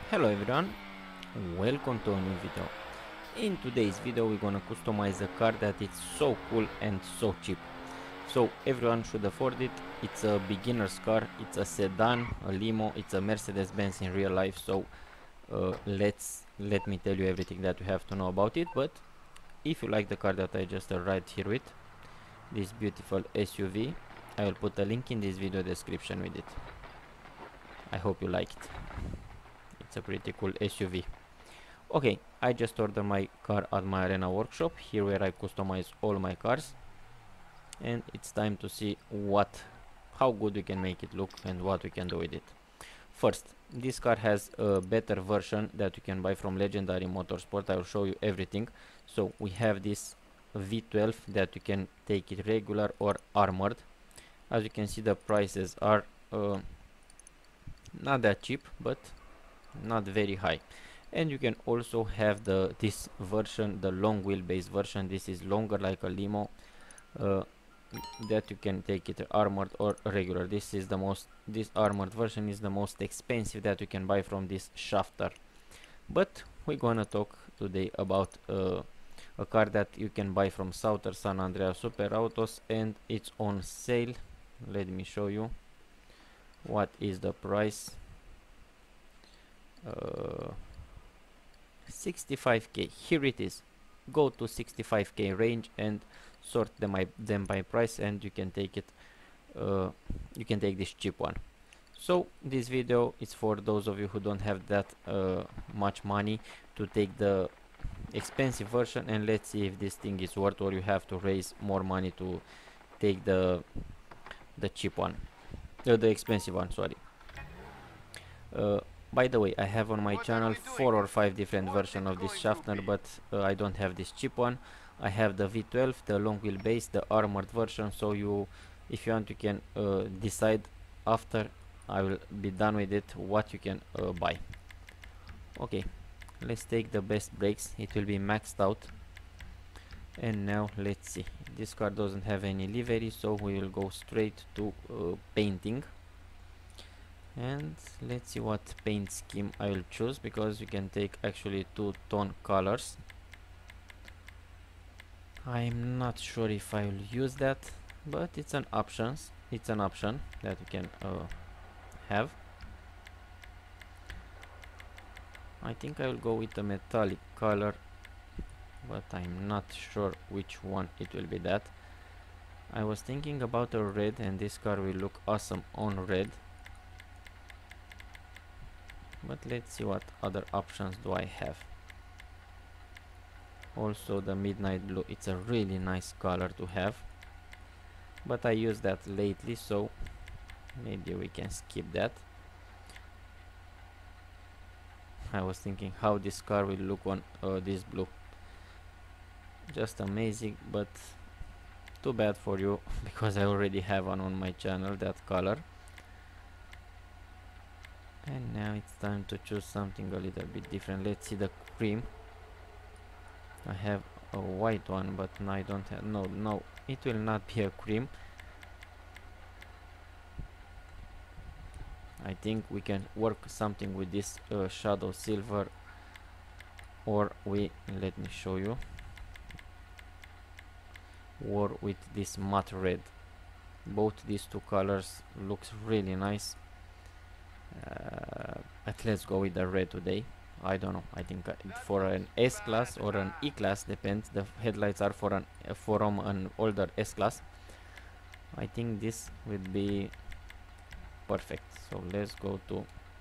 Hello everyone, welcome to a new video. In today's video we're gonna customize a car that is so cool and so cheap. So everyone should afford it. It's a beginner's car, it's a sedan, a limo, it's a Mercedes-Benz in real life. So let me tell you everything that you have to know about it. But if you like the car that I just arrived here with, this beautiful SUV, I will put a link in this video description with it. I hope you like it. It's a pretty cool SUV. Okay, I just ordered my car at my Arena workshop, here where I customize all my cars, and it's time to see how good we can make it look and what we can do with it. First, this car has a better version that you can buy from Legendary Motorsport. I will show you everything. So we have this V12 that you can take it regular or armored. As you can see, the prices are not that cheap, but not very high. And you can also have this version, the long wheelbase version. This is longer, like a limo, uh, that you can take it armored or regular. This armored version is the most expensive that you can buy from this shafter. But we're gonna talk today about a car that you can buy from Sauter San Andreas Super Autos, and it's on sale. Let me show you what is the price. 65k, here it is. Go to 65k range and sort them by price, and you can take this cheap one. So this video is for those of you who don't have that much money to take the expensive version, and let's see if this thing is worth, or you have to raise more money to take the cheap one, the expensive one, sorry. By the way, I have on my channel 4 or 5 different versions of this Schaffner, but I don't have this cheap one. I have the V12, the long wheelbase, the armored version, so if you want, you can decide after I will be done with it what you can buy. Okay, let's take the best brakes. It will be maxed out. And now let's see. This car doesn't have any livery, so we will go straight to painting. And let's see what paint scheme I will choose, because you can take actually 2-tone colors. I'm not sure if I will use that, but it's an option that you can have. I think I will go with a metallic color, but I'm not sure which one it will be. That I was thinking about a red, and this car will look awesome on red. But let's see what other options do I have. Also the midnight blue, it's a really nice color to have, but I use that lately, so maybe we can skip that. I was thinking how this car will look on this blue. Just amazing, but too bad for you because I already have one on my channel, that color. And now it's time to choose something a little bit different. Let's see the cream. I have a white one, but no, I don't have. No, it will not be a cream. I think we can work something with this shadow silver, or let me show you, or with this matte red. Both these two colors looks really nice. But let's go with the red today. I don't know, I think for an S-Class or an E-Class, depends. The headlights are from an older S-Class. I think this would be perfect. So let's go to,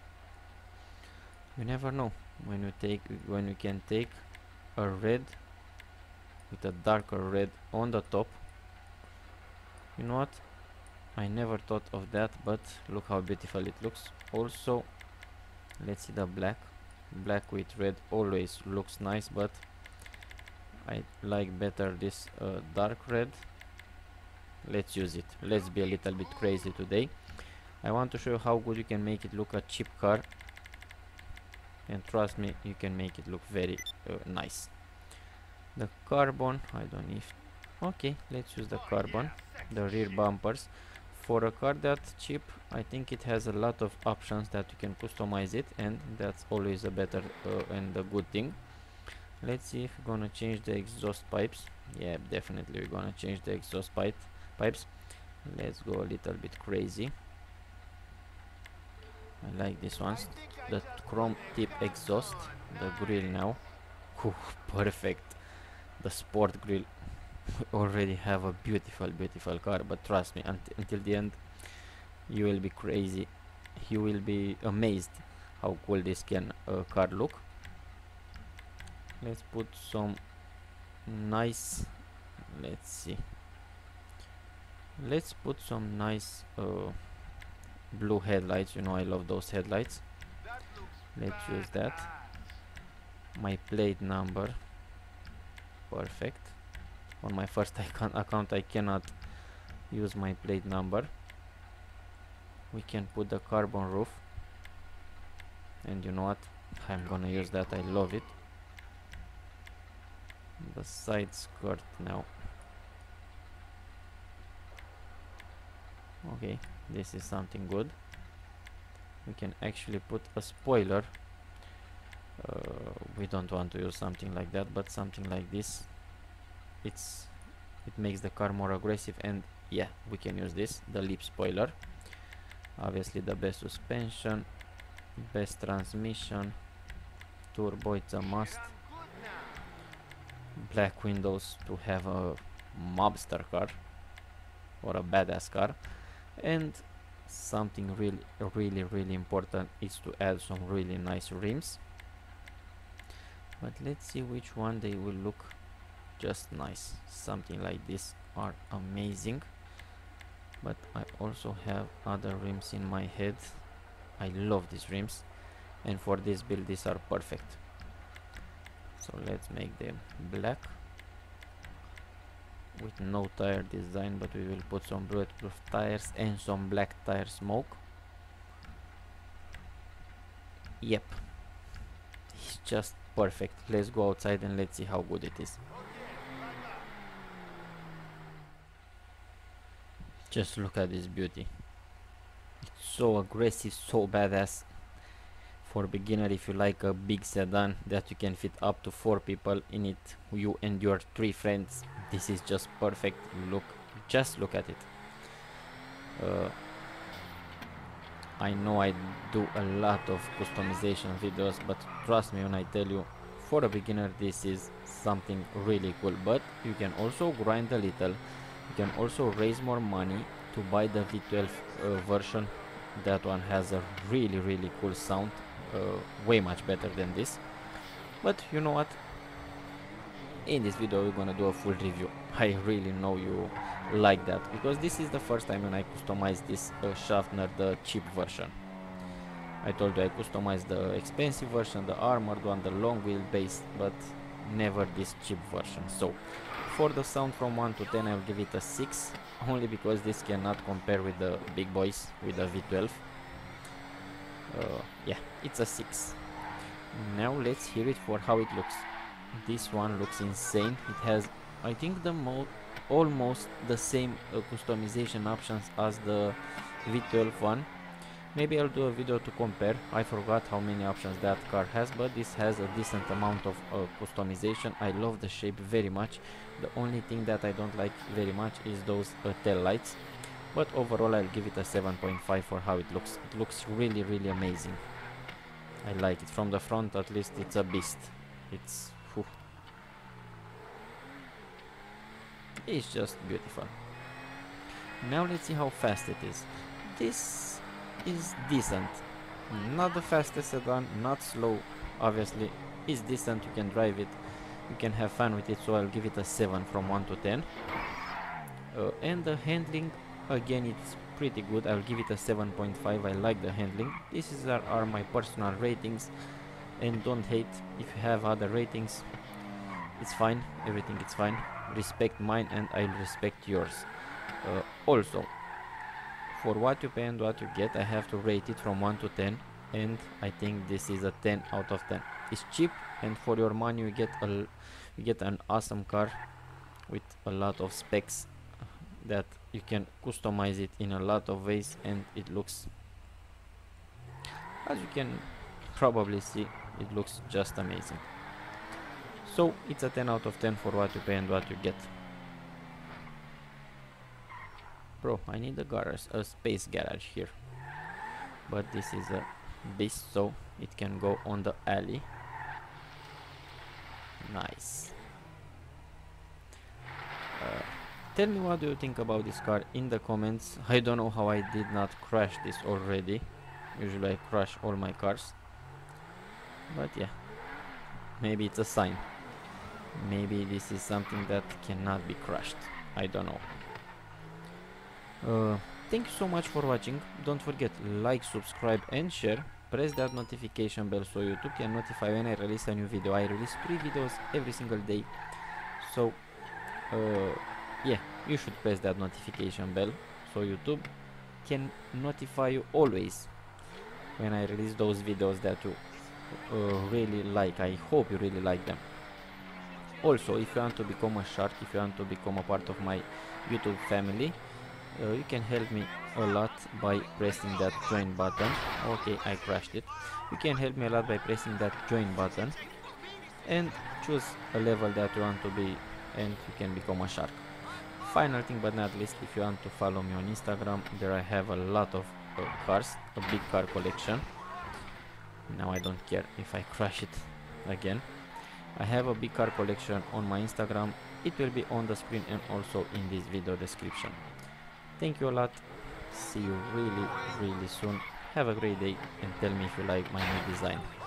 you never know when you can take a red with a darker red on the top. You know what, I never thought of that, but look how beautiful it looks. Also, let's see the black with red always looks nice, but I like better this dark red. Let's use it. Let's be a little bit crazy today. I want to show you how good you can make it look a cheap car, and trust me, you can make it look very nice. The carbon, I don't know if, okay, let's use the carbon. The rear bumpers, For a car that cheap, I think it has a lot of options that you can customize it, and that's always a better and a good thing. Let's see if we're gonna change the exhaust pipes. Yeah, definitely we're gonna change the exhaust pipes. Let's go a little bit crazy. I like this one, the chrome tip exhaust, the grill now. Whew, perfect. The sport grill. We already have a beautiful car, but trust me, until the end you will be crazy. You will be amazed how cool this car look. Let's put some nice, let's see, let's put some nice blue headlights. You know I love those headlights. Let's use that. My plate number, perfect. On my first account I cannot use my plate number. We can put the carbon roof, and you know what, I'm gonna use that. I love it. The side skirt now. Okay, this is something good. We can actually put a spoiler. We don't want to use something like that, but something like this. It makes the car more aggressive, and yeah, we can use this, the lip spoiler. Obviously the best suspension, best transmission, turbo, it's a must. Black windows to have a mobster car or a badass car. And something really important is to add some really nice rims. But let's see which one they will look just nice. Something like this are amazing, but I also have other rims in my head. I love these rims, and for this build these are perfect. So let's make them black with no tire design, but we will put some bulletproof tires and some black tire smoke. Yep, it's just perfect. Let's go outside and let's see how good it is. Just look at this beauty. It's so aggressive, so badass. For beginner, if you like a big sedan that you can fit up to 4 people in it, you and your 3 friends, this is just perfect. Just look at it. I know I do a lot of customization videos, but trust me when I tell you, for a beginner this is something really cool. But you can also grind a little. You can also raise more money to buy the V12 version. That one has a really cool sound, way much better than this. But you know what, in this video we're gonna do a full review. I really know you like that, because this is the first time when I customize this Schaffner, the cheap version. I told you I customized the expensive version, the armored one, the long wheelbase, but never this cheap version. So for the sound from 1 to 10 I'll give it a 6, only because this cannot compare with the big boys, with the V12. Yeah, it's a 6. Now let's hear it for how it looks. This one looks insane. It has, I think, almost the same customization options as the V12 one. Maybe I'll do a video to compare. I forgot how many options that car has, but this has a decent amount of customization. I love the shape very much. The only thing that I don't like very much is those tail lights, but overall I'll give it a 7.5 for how it looks. It looks really amazing. I like it. From the front at least it's a beast. It's just beautiful. Now let's see how fast it is. This is decent. Not the fastest sedan, not slow, obviously. It's decent, you can drive it, you can have fun with it, so I'll give it a 7 from 1 to 10. And the handling, again, it's pretty good. I'll give it a 7.5. I like the handling. These are my personal ratings, and don't hate if you have other ratings. It's fine, everything is fine. Respect mine and I'll respect yours. Also, for what you pay and what you get, I have to rate it from 1 to 10, and I think this is a 10 out of 10. It's cheap, and for your money you get an awesome car with a lot of specs that you can customize it in a lot of ways, and it looks, as you can probably see, it looks just amazing. So it's a 10 out of 10 for what you pay and what you get. Bro, I need a space garage here, but this is a beast, so it can go on the alley. Nice. Tell me what do you think about this car in the comments. I don't know how I did not crash this already. Usually I crash all my cars, but yeah, maybe it's a sign. Maybe this is something that cannot be crashed. I don't know. Thank you so much for watching. Don't forget, like, subscribe and share. Press that notification bell so YouTube can notify when I release a new video. I release 3 videos every single day, so yeah, you should press that notification bell so YouTube can notify you always when I release those videos that you really like. I hope you really like them. Also, if you want to become a shark, if you want to become a part of my YouTube family, you can help me a lot by pressing that join button. Okay, I crashed it. You can help me a lot by pressing that join button and choose a level that you want to be, and you can become a shark. Final thing but not least, if you want to follow me on Instagram, there I have a lot of cars, a big car collection. Now I don't care if I crash it again. I have a big car collection on my Instagram. It will be on the screen and also in this video description. Thank you a lot. See you really soon. Have a great day and tell me if you like my new design.